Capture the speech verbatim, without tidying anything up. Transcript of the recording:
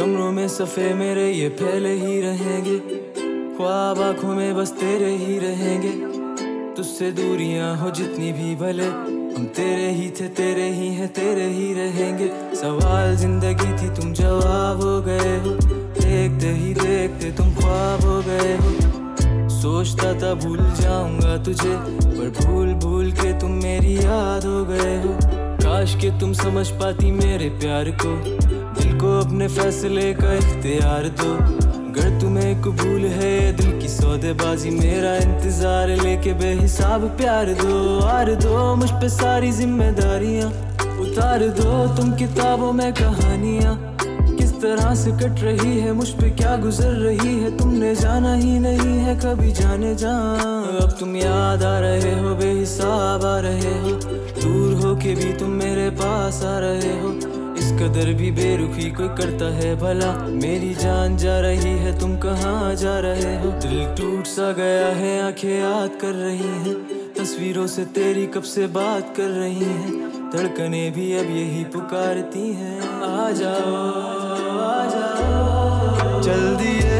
कमरों में सफ़े मेरे ये फैले ही रहेंगे, ख्वाब आँखों में बस तेरे ही रहेंगे। तुझसे दूरियां हो जितनी भी भले, हम तेरे ही थे, तेरे ही हैं, तेरे ही रहेंगे। सवाल जिंदगी थी, तुम जवाब हो गए हो। देखते ही देखते तुम ख्वाब हो गए हो। सोचता था भूल जाऊंगा तुझे, पर भूल भूल के तुम मेरी याद हो गए हो। काश के तुम समझ पाती मेरे प्यार को, दिल को अपने फैसले का इख्तियार दो। अगर तुम्हें कबूल है दिल की सौदेबाजी, मेरा इंतजार लेके बेहिसाब प्यार दो। आर दो मुझ पे सारी जिम्मेदारियां, उतार दो तुम किताबों में कहानियां। किस तरह से कट रही है मुझ पे क्या गुजर रही है, तुमने जाना ही नहीं है कभी जाने जा। अब तुम याद आ रहे हो, बेहिसाब आ रहे हो, दूर हो के भी तुम मेरे पास आ रहे हो। इस कदर भी बेरुखी कोई करता है भला, मेरी जान जा रही है तुम कहाँ जा रहे हो। दिल टूट सा गया है, आंखें याद कर रही हैं, तस्वीरों से तेरी कब से बात कर रही हैं। धड़कने भी अब यही पुकारती हैं, आ जाओ आ जाओ। चल दिए